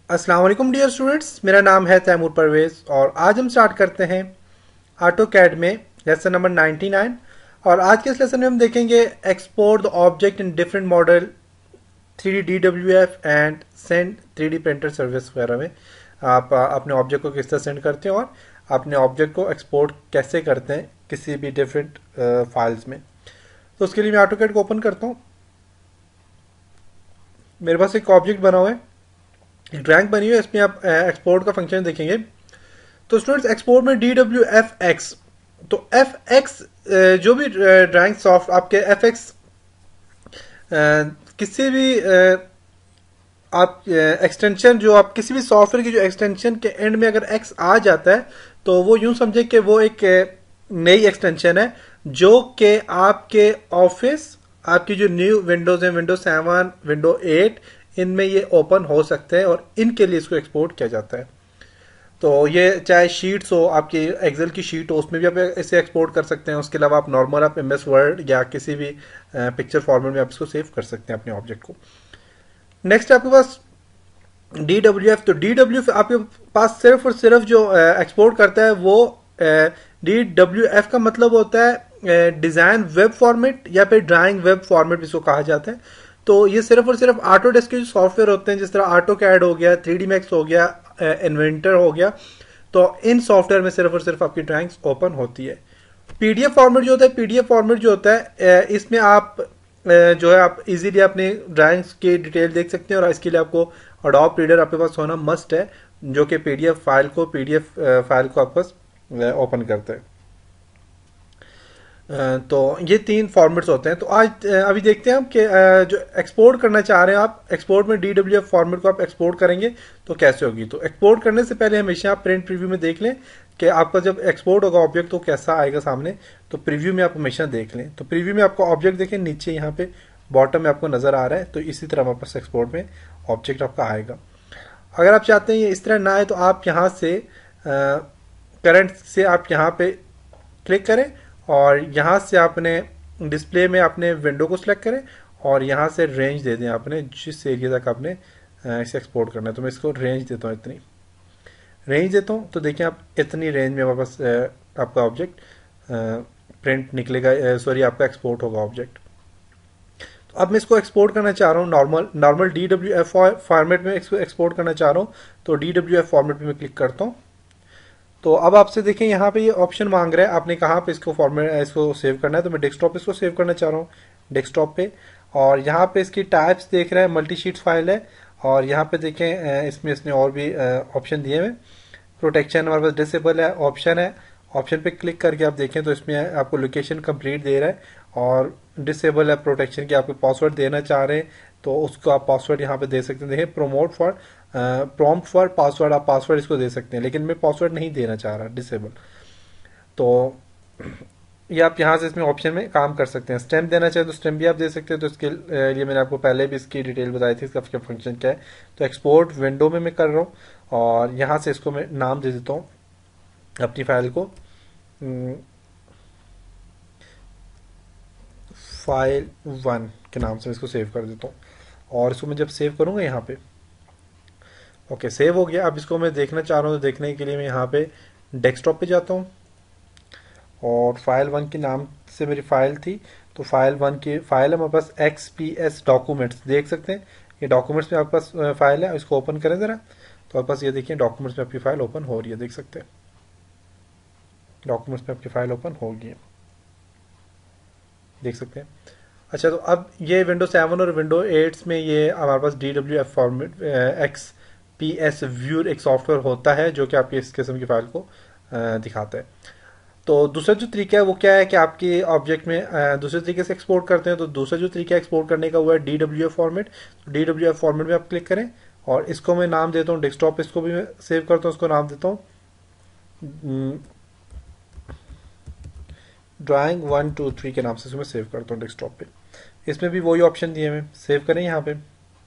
अस्सलाम वालेकुम dear students, मेरा नाम है तैमूर परवेज़ और आज हम स्टार्ट करते हैं ऑटोकैड में लेसन नंबर 99। और आज के इस लेसन में हम देखेंगे export the object in different model 3D DWF and send 3D printer service वगैरह में आप अपने ऑब्जेक्ट को किस तरह सेंड करते हैं और अपने ऑब्जेक्ट को एक्सपोर्ट कैसे करते हैं किसी भी डिफरेंट फाइल्स में। तो उसके लिए मैं ऑटोकैड को ओपन करता हूँ। मेरे पास एक ऑब्जेक्ट बना हुआ है, एक ड्राइंग बनी हुई है, इसमें आप एक्सपोर्ट का फंक्शन देखेंगे। तो स्टूडेंट्स एक्सपोर्ट में DWFX, तो FX जो भी ड्राइंग सॉफ्ट आपके FX किसी भी आप एक्सटेंशन जो आप किसी भी सॉफ्टवेयर की जो एक्सटेंशन के एंड में अगर X आ जाता है तो वो यूं समझे कि वो एक नई एक्सटेंशन है जो कि आपके ऑफिस, आपकी जो न्यू विंडोज है, विंडोज 7, विंडो 8, इनमें ये ओपन हो सकते हैं और इनके लिए इसको एक्सपोर्ट किया जाता है। तो ये चाहे शीट्स हो, आपकी एक्सेल की शीट हो, उसमें भी आप इसे एक्सपोर्ट कर सकते हैं। उसके अलावा आप नॉर्मल आप MS वर्ड या किसी भी पिक्चर फॉर्मेट में आप इसको सेव कर सकते हैं अपने ऑब्जेक्ट को। नेक्स्ट आपके पास DWF, तो DWF आपके पास सिर्फ और सिर्फ जो एक्सपोर्ट करता है वो DWF का मतलब होता है डिजाइन वेब फॉर्मेट या फिर ड्राइंग वेब फॉर्मेट इसको कहा जाता है। तो ये सिर्फ और सिर्फ ऑटोडेस्क के जो सॉफ्टवेयर होते हैं, जिस तरह ऑटोकैड हो गया, 3D मैक्स हो गया, इन्वेंटर हो गया, तो इन सॉफ्टवेयर में सिर्फ और सिर्फ आपकी ड्राइंग्स ओपन होती है। PDF फॉर्मेट जो होता है, PDF फॉर्मेट जो होता है इसमें आप जो है आप इजीली अपने ड्राइंग्स की डिटेल देख सकते हैं और इसके लिए आपको अडोब रीडर आपके पास होना मस्ट है, जो कि PDF फाइल को आपके पास ओपन करता है। तो ये 3 फॉर्मेट्स होते हैं। तो आज अभी देखते हैं हम कि जो एक्सपोर्ट करना चाह रहे हैं आप, एक्सपोर्ट में DWF फॉर्मेट को आप एक्सपोर्ट करेंगे तो कैसे होगी। तो एक्सपोर्ट करने से पहले हमेशा आप प्रिंट प्रीव्यू में देख लें कि आपका जब एक्सपोर्ट होगा ऑब्जेक्ट तो कैसा आएगा सामने। तो प्रीव्यू में आप हमेशा देख लें। तो प्रीव्यू में आपको ऑब्जेक्ट देखें, नीचे यहाँ पे बॉटम में आपको नजर आ रहा है, तो इसी तरह हमारे पास एक्सपोर्ट में ऑब्जेक्ट आपका आएगा। अगर आप चाहते हैं ये इस तरह ना आए तो आप यहाँ से करंट से आप यहाँ पे क्लिक करें और यहाँ से आपने डिस्प्ले में अपने विंडो को सिलेक्ट करें और यहाँ से रेंज दे दें आपने जिस एरिया तक आपने इसे एक्सपोर्ट करना है। तो मैं इसको रेंज देता हूँ, इतनी रेंज देता हूँ। तो देखिए आप इतनी रेंज में वापस आपका ऑब्जेक्ट प्रिंट निकलेगा, सॉरी आपका एक्सपोर्ट होगा ऑब्जेक्ट। तो अब मैं इसको एक्सपोर्ट करना चाह रहा हूँ नॉर्मल DWF फॉर्मेट में इसको एक्सपोर्ट करना चाह रहा हूँ। तो DWF फॉर्मेट में क्लिक करता हूँ। तो अब आपसे देखें यहाँ पे ये ऑप्शन मांग रहा है, आपने कहाँ पे इसको फॉर्मेट इसको सेव करना है। तो मैं डेस्कटॉप पे इसको सेव करना चाह रहा हूँ, डेस्कटॉप पे। और यहाँ पे इसकी टाइप्स देख रहे हैं, मल्टी शीट फाइल है। और यहाँ पे देखें इसमें इसने और भी ऑप्शन दिए हुए। प्रोटेक्शन हमारे पास डिसेबल है, ऑप्शन है। ऑप्शन पे क्लिक करके आप देखें तो इसमें आपको लोकेशन कंप्लीट दे रहा है और डिसेबल है प्रोटेक्शन की। आपको पासवर्ड देना चाह रहे हैं तो उसको आप पासवर्ड यहाँ पे दे सकते हैं। देखिए प्रॉम्प्ट फॉर पासवर्ड, आप पासवर्ड इसको दे सकते हैं, लेकिन मैं पासवर्ड नहीं देना चाह रहा, डिसेबल। तो ये आप यहाँ से इसमें ऑप्शन में काम कर सकते हैं। स्टेम देना चाहें तो स्टेम भी आप दे सकते हैं। तो इसके लिए मैंने आपको पहले भी इसकी डिटेल बताई थी, इसका फंक्शन क्या है। तो एक्सपोर्ट विंडो में मैं कर रहा हूँ और यहाँ से इसको मैं नाम दे देता हूँ अपनी फाइल को, फाइल 1 के नाम से इसको सेव कर देता हूँ। और इसको मैं जब सेव करूँगा यहाँ पे, ओके सेव हो गया। अब इसको मैं देखना चाह रहा हूँ, तो देखने के लिए मैं यहाँ पे डेस्कटॉप पे जाता हूँ और फाइल 1 के नाम से मेरी फाइल थी। तो फाइल 1 की फाइल है मेरे पास XPS डॉक्यूमेंट्स, देख सकते हैं ये डॉक्यूमेंट्स में आपके पास फाइल है। इसको ओपन करें ज़रा, तो आपके पास ये देखिए डॉक्यूमेंट्स में आपकी फाइल ओपन हो रही है, देख सकते हैं डॉक्यूमेंट्स में आपकी फाइल ओपन होगी, देख सकते हैं। अच्छा, तो अब ये विंडो 7 और विंडो 8 में ये हमारे पास DWF फॉर्मेट XPS व्यू एक सॉफ्टवेयर होता है जो कि आपकी इस किस्म की फाइल को दिखाता है। तो दूसरा जो तरीका है वो क्या है कि आपके ऑब्जेक्ट में दूसरे तरीके से एक्सपोर्ट करते हैं। तो दूसरा जो तरीका एक्सपोर्ट करने का हुआ है DWF फॉर्मेट। तो DWF फॉर्मेट में आप क्लिक करें और इसको मैं नाम देता हूँ डेस्कटॉप, इसको भी मैं सेव करता हूँ, इसको नाम देता हूँ ड्राइंग 1 2 3 के नाम से इसको मैं सेव करता हूँ डेस्कटॉप पे। इसमें भी वही ऑप्शन दिए हुए, सेव करें, यहाँ पे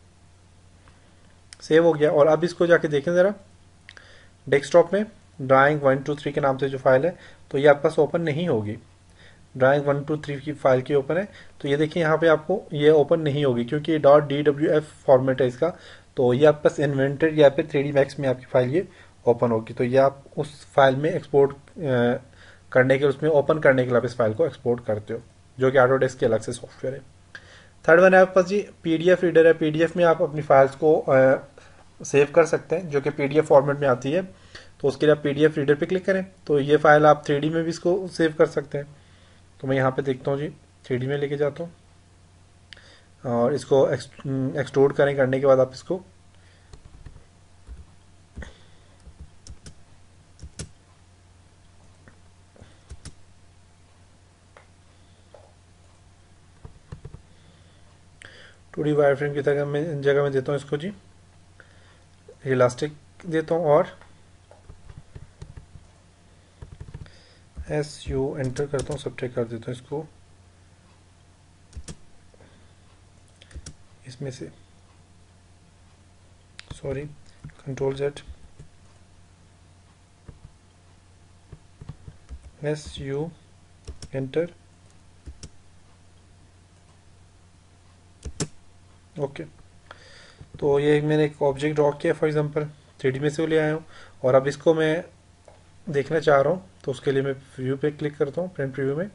सेव हो गया। और अब इसको जाके देखें ज़रा डेस्कटॉप में ड्राइंग 1 2 3 के नाम से जो फाइल है, तो ये आपके पास ओपन नहीं होगी। ड्राइंग 1 2 3 की फाइल की ओपन है, तो ये देखिए यहाँ पे आपको ये ओपन नहीं होगी क्योंकि .dwf फॉर्मेट है इसका। तो ये आपके पास इन्वेंटर या फिर 3D मैक्स में आपकी फाइल ये ओपन होगी। तो ये आप उस फाइल में एक्सपोर्ट करने के, उसमें ओपन करने के लिए आप इस फाइल को एक्सपोर्ट करते हो, जो कि ऑटोडेस्क के अलग से सॉफ्टवेयर है। थर्ड वन है आपके पास जी पीडीएफ रीडर है। पीडीएफ में आप अपनी फाइल्स को सेव कर सकते हैं, जो कि पीडीएफ फॉर्मेट में आती है। तो उसके लिए आप पीडीएफ रीडर पे क्लिक करें तो ये फाइल आप 3D में भी इसको सेव कर सकते हैं। तो मैं यहाँ पे देखता हूँ जी, 3D में लेके जाता हूँ और इसको एक्सट्रूड करने के बाद आप इसको टू डी वायर फ्रेम की जगह में देता हूँ इसको जी इलास्टिक देता हूँ और SU एंटर करता हूँ, सब्ट्रैक्ट कर देता हूँ इसको इसमें से, sorry, Ctrl Z, SU enter, okay. तो ये मैंने एक ऑब्जेक्ट ड्रॉ किया फॉर एग्जांपल, 3D में से ले आया हूँ और अब इसको मैं देखना चाह रहा हूँ। तो उसके लिए मैं व्यू पे क्लिक करता हूँ, प्रिंट प्रीव्यू में।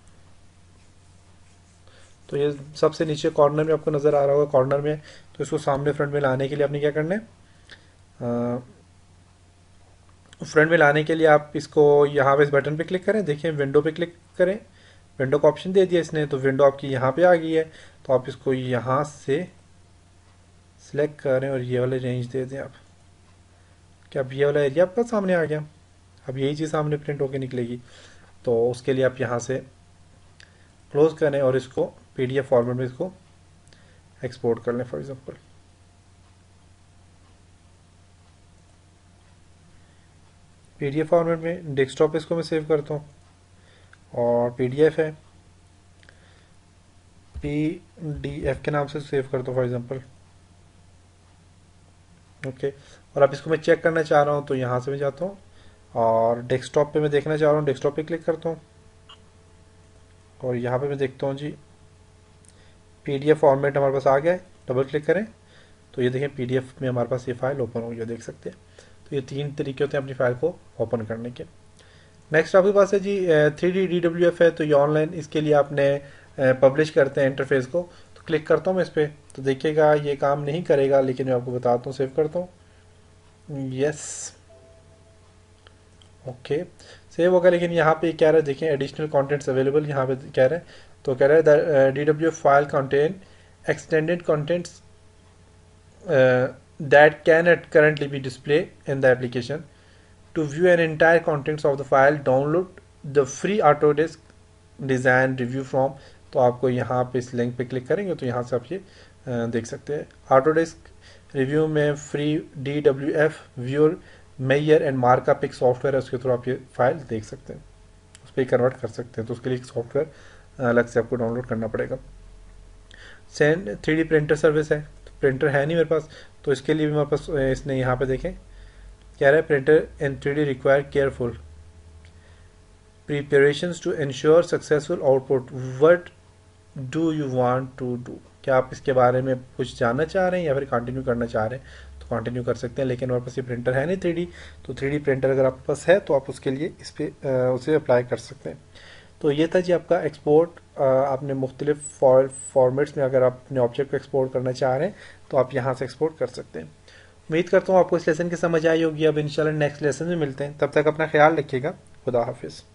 तो ये सबसे नीचे कॉर्नर में आपको नज़र आ रहा होगा, कॉर्नर में। तो इसको सामने फ्रंट में लाने के लिए आपने क्या करना है, फ्रंट में लाने के लिए आप इसको यहाँ पे इस बटन पे क्लिक करें, देखिए विंडो पे क्लिक करें, विंडो का ऑप्शन दे दिया इसने, तो विंडो आपकी यहाँ पे आ गई है। तो आप इसको यहाँ से सिलेक्ट करें और ये वाले रेंज दे दें आप। क्या अब ये वाला एरिया आपका सामने आ गया? अब यही चीज़ सामने प्रिंट होकर निकलेगी। तो उसके लिए आप यहाँ से क्लोज करें और इसको पीडीएफ फॉर्मेट में इसको एक्सपोर्ट कर लें फॉर एग्जांपल। पीडीएफ फॉर्मेट में डेस्कटॉप पे इसको मैं सेव करता हूँ और पीडीएफ है, पीडीएफ के नाम से सेव करता हूँ फॉर एग्जांपल, ओके। और अब इसको मैं चेक करना चाह रहा हूँ तो यहाँ से मैं जाता हूँ और डेस्कटॉप पे मैं देखना चाह रहा हूँ, डेस्कटॉप पे क्लिक करता हूँ और यहाँ पे मैं देखता हूँ जी पीडीएफ फॉर्मेट हमारे पास आ गया है। डबल क्लिक करें तो ये देखें पीडीएफ में हमारे पास ये फाइल ओपन हो गया, देख सकते हैं। तो ये 3 तरीके होते हैं अपनी फाइल को ओपन करने के। नेक्स्ट आपके पास है जी 3D DWF है। तो ये ऑनलाइन, इसके लिए आपने पब्लिश करते हैं इंटरफेस को। तो क्लिक करता हूँ मैं इस पर, तो देखिएगा ये काम नहीं करेगा, लेकिन मैं आपको बताता हूँ, सेव करता हूँ, यस, ओके, सेव होगा। लेकिन यहाँ पे कह रहा है, देखें एडिशनल कंटेंट्स अवेलेबल, यहाँ पे कह रहा है। तो कह रहा है DWF file contain extended contents that cannot currently be displayed in the application. To view an entire contents of the file, download the free Autodesk Design Review from। तो आपको यहाँ पे इस लिंक पे क्लिक करेंगे तो यहाँ से आप ये देख सकते हैं। Autodesk रिव्यू में फ्री DWF व्यूअर मेयर एंड मार्कअप एक सॉफ्टवेयर है, उसके थ्रू आप ये फाइल देख सकते हैं, उस पर कन्वर्ट कर सकते हैं। तो उसके लिए एक सॉफ्टवेयर अलग से आपको डाउनलोड करना पड़ेगा। सेंड 3D प्रिंटर सर्विस है। प्रिंटर है नहीं मेरे पास, तो इसके लिए भी मेरे पास इसने यहाँ पे देखें कह रहा है printer in 3D require careful preparations to ensure successful output, what do you want to do. क्या आप इसके बारे में कुछ जानना चाह रहे हैं या फिर कंटिन्यू करना चाह रहे हैं? तो कंटिन्यू कर सकते हैं, लेकिन हमारे पास ये प्रिंटर है नहीं 3D। तो 3D प्रिंटर अगर आपके पास है तो आप उसके लिए इस पर उसे अप्लाई कर सकते हैं। तो ये था जी आपका एक्सपोर्ट। आपने मुख्तलिफ फॉर्मेट्स में अगर आप अपने ऑब्जेक्ट को एक्सपोर्ट करना चाह रहे हैं तो आप यहाँ से एक्सपोर्ट कर सकते हैं। उम्मीद करता हूँ आपको इस लेसन की समझ आई होगी। अब इंशाल्लाह नेक्स्ट लेसन में मिलते हैं, तब तक अपना ख्याल रखिएगा। खुदा हाफिज़।